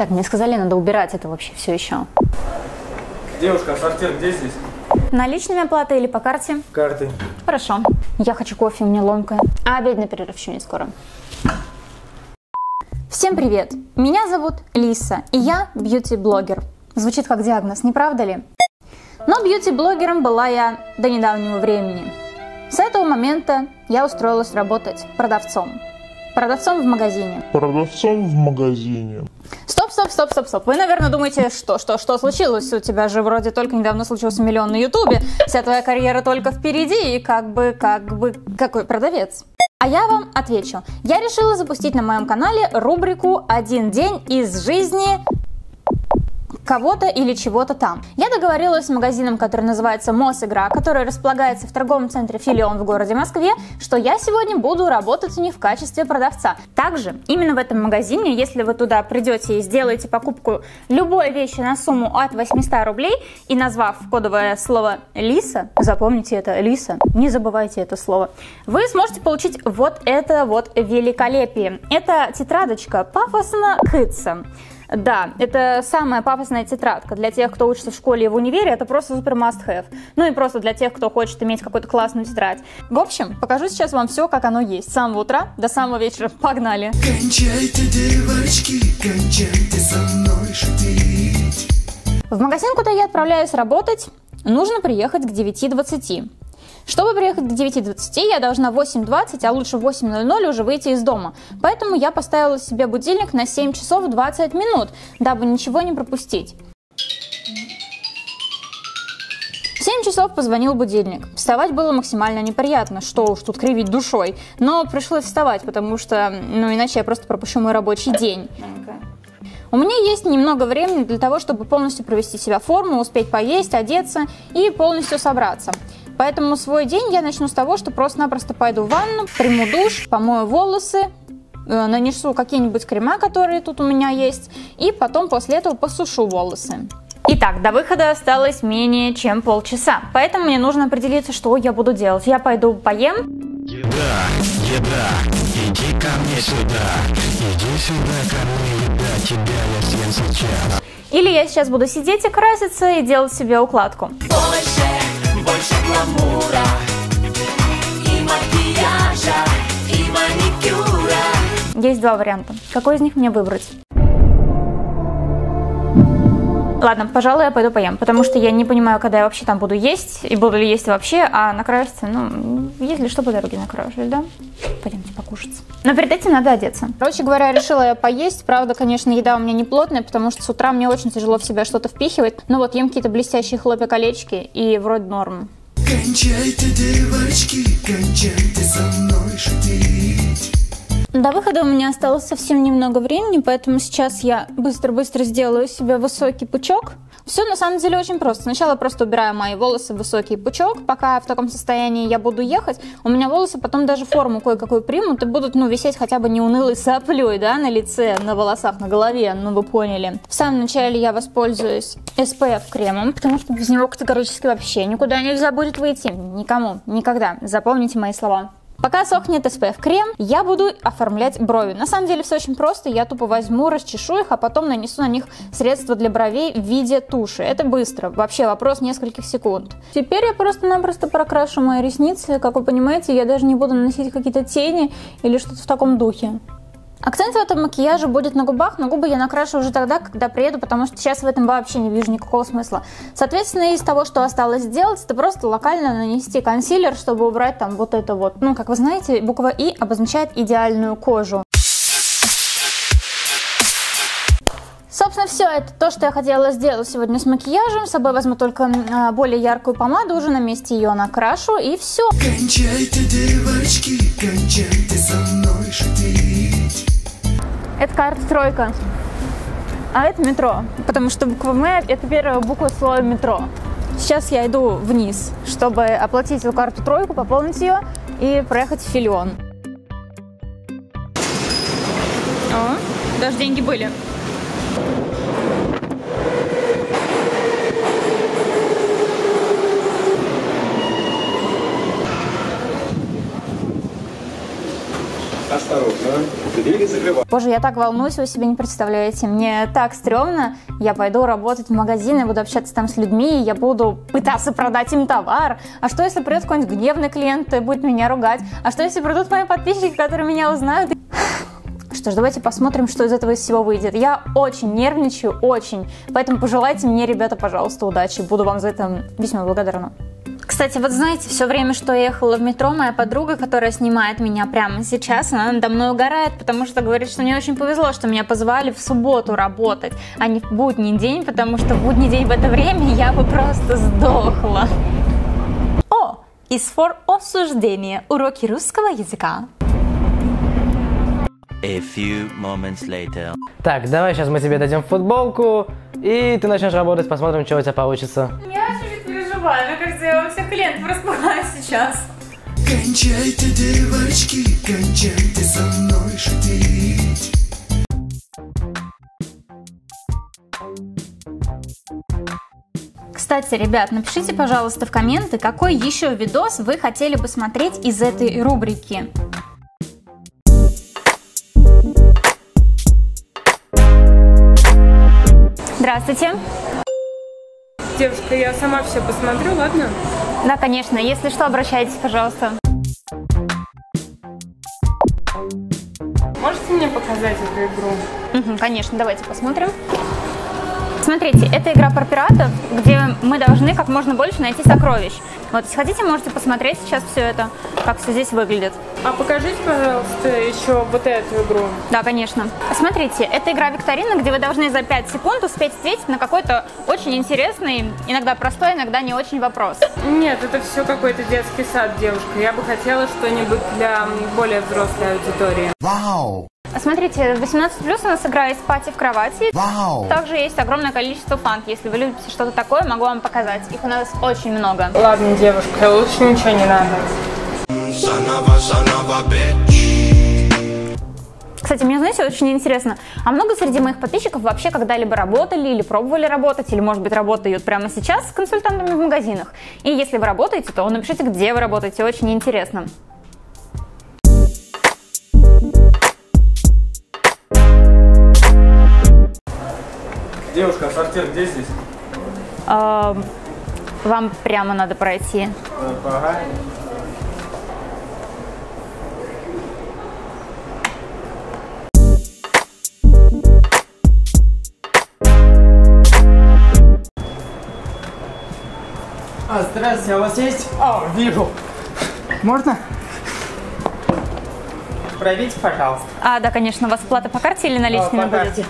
Так, мне сказали, надо убирать это вообще все еще. Девушка, сортир где здесь? Наличными оплата или по карте? Карты. Хорошо. Я хочу кофе, у меня ломка. А обеденный перерыв еще не скоро. Всем привет! Меня зовут Лиса, и я бьюти-блогер. Звучит как диагноз, не правда ли? Но бьюти-блогером была я до недавнего времени. С этого момента я устроилась работать продавцом. Продавцом в магазине. Продавцом в магазине. Стоп. Вы, наверное, думаете, что случилось? У тебя же вроде только недавно случился миллион на ютубе, вся твоя карьера только впереди, и какой продавец? А я вам отвечу. Я решила запустить на моем канале рубрику «Один день из жизни кого-то или чего-то там». Я договорилась с магазином, который называется Мосигра, который располагается в торговом центре Филион в городе Москве, что я сегодня буду работать у них в качестве продавца. Также именно в этом магазине, если вы туда придете и сделаете покупку любой вещи на сумму от 800 рублей и назвав кодовое слово «Лиса», запомните это, Лиса, не забывайте это слово, вы сможете получить вот это вот великолепие. Это тетрадочка «Пафосно кыться». Да, это самая пафосная тетрадка. Для тех, кто учится в школе и в универе, это просто супер must have. Ну и просто для тех, кто хочет иметь какую-то классную тетрадь. В общем, покажу сейчас вам все, как оно есть. С самого утра до самого вечера. Погнали! Кончайте, девочки, кончайте со мной шутить. В магазин, куда я отправляюсь работать, нужно приехать к 9:20. Чтобы приехать к 9:20, я должна в 8:20, а лучше в 8:00 уже выйти из дома. Поэтому я поставила себе будильник на 7 часов 20 минут, дабы ничего не пропустить. В 7 часов позвонил будильник. Вставать было максимально неприятно, что уж тут кривить душой. Но пришлось вставать, потому что, иначе я просто пропущу мой рабочий день. У меня есть немного времени для того, чтобы полностью провести себя в форму, успеть поесть, одеться и полностью собраться. Поэтому свой день я начну с того, что просто-напросто пойду в ванну, приму душ, помою волосы, нанесу какие-нибудь крема, которые тут у меня есть, и потом после этого посушу волосы. Итак, до выхода осталось менее чем полчаса, поэтому мне нужно определиться, что я буду делать. Я пойду поем. Еда, иди ко мне сюда, иди сюда ко мне, еда, тебя я съем сейчас. Или я сейчас буду сидеть и краситься и делать себе укладку. Больше гламура и макияжа, и маникюра. Есть два варианта. Какой из них мне выбрать? Ладно, пожалуй, я пойду поем, потому что я не понимаю, когда я вообще там буду есть, и буду ли есть вообще, а накраситься, если что, по дороге накрашусь, да? Пойдемте покушать. Но перед этим надо одеться. Короче говоря, решила я поесть, правда, конечно, еда у меня не плотная, потому что с утра мне очень тяжело в себя что-то впихивать. Ну вот, ем какие-то блестящие хлопья-колечки, и вроде норм. Кончайте, девочки, кончайте со мной шутить. До выхода у меня осталось совсем немного времени, поэтому сейчас я быстро-быстро сделаю себе высокий пучок. Все на самом деле очень просто. Сначала просто убираю мои волосы в высокий пучок. Пока в таком состоянии я буду ехать, у меня волосы потом даже форму кое-какую примут и будут, висеть хотя бы не унылой соплей, да, на лице, на волосах, на голове, вы поняли. В самом начале я воспользуюсь SPF кремом, потому что без него категорически вообще никуда нельзя будет выйти. Никому, никогда. Запомните мои слова. Пока сохнет SPF крем, я буду оформлять брови. На самом деле все очень просто. Я тупо возьму, расчешу их, а потом нанесу на них средство для бровей в виде туши. Это быстро. Вообще вопрос нескольких секунд. Теперь я просто-напросто прокрашу мои ресницы. Как вы понимаете, я даже не буду наносить какие-то тени или что-то в таком духе. Акцент в этом макияже будет на губах, но губы я накрашу уже тогда, когда приеду, потому что сейчас в этом вообще не вижу никакого смысла. Соответственно, из того, что осталось сделать, это просто локально нанести консилер, чтобы убрать там вот это вот. Как вы знаете, буква И обозначает идеальную кожу. Собственно, все это то, что я хотела сделать сегодня с макияжем. С собой возьму только более яркую помаду, уже на месте ее накрашу, и все. Кончайте, девочки, кончайте со мной шутить. Это карта тройка, а это метро, потому что буква М – это первая буква слова метро. Сейчас я иду вниз, чтобы оплатить эту карту тройку, пополнить ее и проехать в Филион. О, даже деньги были. Осторожно. Боже, я так волнуюсь, вы себе не представляете. Мне так стрёмно. Я пойду работать в магазин, я буду общаться там с людьми, я буду пытаться продать им товар. А что, если придет какой-нибудь гневный клиент и будет меня ругать? А что, если придут мои подписчики, которые меня узнают? Что ж, давайте посмотрим, что из этого из всего выйдет. Я очень нервничаю, очень. Поэтому пожелайте мне, ребята, пожалуйста, удачи. Буду вам за это весьма благодарна. Кстати, вот знаете, все время, что я ехала в метро, моя подруга, которая снимает меня прямо сейчас, она надо мной угорает, потому что говорит, что мне очень повезло, что меня позвали в субботу работать, а не в будний день, потому что в будний день в это время я бы просто сдохла. О, ИСФОР осуждение. Уроки русского языка. A few moments later. Так, давай сейчас мы тебе дадим футболку, и ты начнешь работать, посмотрим, что у тебя получится. Я чуть-чуть переживаю, мне кажется, я во всех клиентов распугаю сейчас. Кончайте, девочки, кончайте со мной шутить. Кстати, ребят, напишите, пожалуйста, в комменты, какой еще видос вы хотели бы смотреть из этой рубрики. Здравствуйте. Девушка, я сама все посмотрю, ладно? Да, конечно. Если что, обращайтесь, пожалуйста. Можете мне показать эту игру? Конечно, давайте посмотрим. Смотрите, это игра про пиратов, где мы должны как можно больше найти сокровищ. Вот, если хотите, можете посмотреть сейчас все это, как все здесь выглядит. А покажите, пожалуйста, еще вот эту игру. Да, конечно. Смотрите, это игра-викторина, где вы должны за 5 секунд успеть ответить на какой-то очень интересный, иногда простой, иногда не очень вопрос. Нет, это все какой-то детский сад, девушка. Я бы хотела что-нибудь для более взрослой аудитории. Вау! Смотрите, 18+ у нас игра из пати в кровати. Вау! Также есть огромное количество фант. Если вы любите что-то такое, могу вам показать. Их у нас очень много. Ладно, девушка, лучше ничего не надо. Кстати, мне, знаете, очень интересно, а много среди моих подписчиков вообще когда-либо работали или пробовали работать, или, может быть, работают прямо сейчас с консультантами в магазинах? И если вы работаете, то напишите, где вы работаете, очень интересно. Девушка, сортир где здесь? Вам прямо надо пройти. Ага. Здравствуйте, а у вас есть? Вижу. Можно? Пройдите, пожалуйста. Да, конечно, у вас оплата по карте или наличными будет?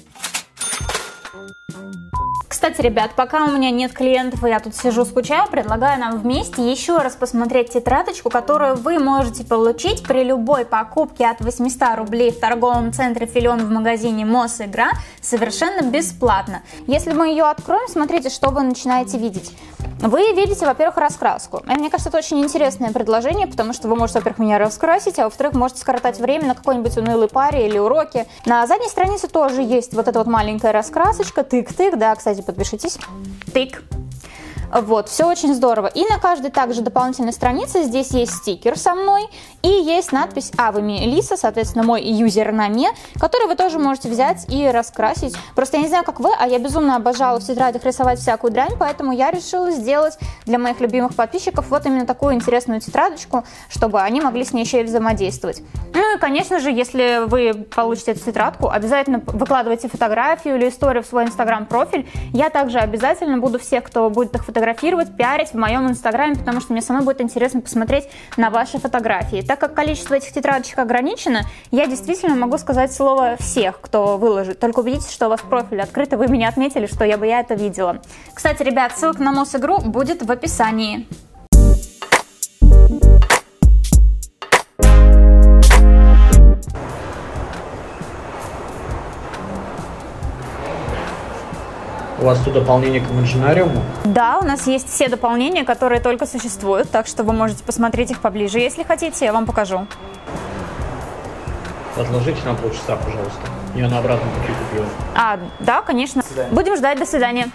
Кстати, ребят, пока у меня нет клиентов и я тут сижу скучаю, предлагаю нам вместе еще раз посмотреть тетрадочку, которую вы можете получить при любой покупке от 800 рублей в торговом центре Филион в магазине Мосигра совершенно бесплатно. Если мы ее откроем, смотрите, что вы начинаете видеть. Вы видите, во-первых, раскраску. И мне кажется, это очень интересное предложение, потому что вы можете, во-первых, меня раскрасить, а во-вторых, можете скоротать время на какой-нибудь унылой паре или уроке. На задней странице тоже есть вот эта вот маленькая раскрасочка, тык-тык, да, кстати, подпишитесь, тык. Вот, все очень здорово. И на каждой также дополнительной странице здесь есть стикер со мной и есть надпись «Вы Мелисса», соответственно, мой юзернаме, который вы тоже можете взять и раскрасить. Просто я не знаю, как вы, а я безумно обожала в тетрадях рисовать всякую дрянь, поэтому я решила сделать для моих любимых подписчиков вот именно такую интересную тетрадочку, чтобы они могли с ней еще и взаимодействовать. Ну и, конечно же, если вы получите эту тетрадку, обязательно выкладывайте фотографию или историю в свой инстаграм-профиль. Я также обязательно буду всех, кто будет их фотографировать, пиарить в моем инстаграме, потому что мне самой будет интересно посмотреть на ваши фотографии. Так как количество этих тетрадочек ограничено, я действительно могу сказать слово всех, кто выложит. Только убедитесь, что у вас профиль открыт, и вы меня отметили, что я это видела. Кстати, ребят, ссылка на Мосигру будет в описании. У вас тут дополнение к Imaginarium? Да, у нас есть все дополнения, которые только существуют, так что вы можете посмотреть их поближе, если хотите, я вам покажу. Отложите на полчаса, пожалуйста. Я на обратном пути куплю. Да, конечно. Будем ждать, до свидания.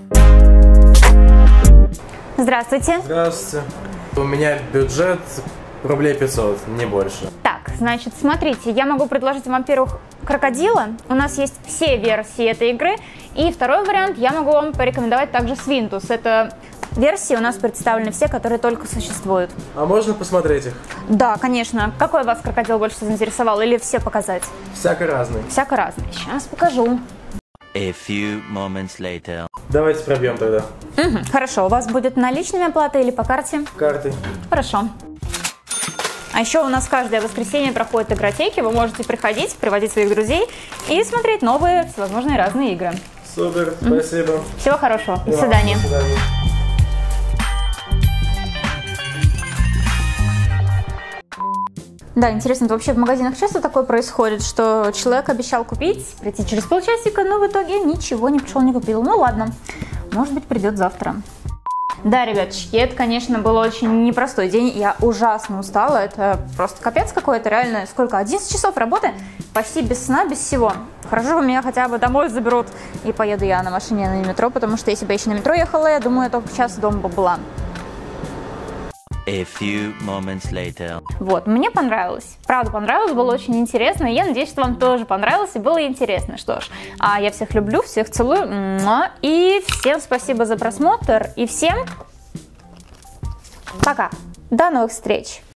Здравствуйте. Здравствуйте. У меня бюджет Рублей 500, не больше. Так, значит, смотрите, я могу предложить вам, во-первых, крокодила. У нас есть все версии этой игры. И второй вариант, я могу вам порекомендовать также Свинтус. Это версии у нас представлены все, которые только существуют. А можно посмотреть их? Да, конечно. Какой вас крокодил больше заинтересовал? Или все показать? Всяко разный. Всяко разный. Сейчас покажу. A few moments later. Давайте пробьем тогда. Хорошо, у вас будет наличными оплата или по карте? Карты. Хорошо. А еще у нас каждое воскресенье проходят игротеки. Вы можете приходить, приводить своих друзей и смотреть новые, всевозможные разные игры. Супер, спасибо. Всего хорошего. До свидания. До свидания. Да, интересно, это вообще в магазинах часто такое происходит, что человек обещал купить, прийти через полчасика, но в итоге ничего не пришел, не купил. Ну ладно, может быть, придет завтра. Да, ребяточки, это, конечно, был очень непростой день, я ужасно устала, это просто капец какой-то, реально, сколько, 11 часов работы, почти без сна, без всего. Хорошо, меня хотя бы домой заберут, и поеду я на машине, а не на метро, потому что если бы я еще на метро ехала, я думаю, я только час дома бы была. A few moments later. Вот, мне понравилось, правда понравилось, было очень интересно, и я надеюсь, что вам тоже понравилось и было интересно. Что ж, я всех люблю, всех целую, и всем спасибо за просмотр, и всем пока, до новых встреч!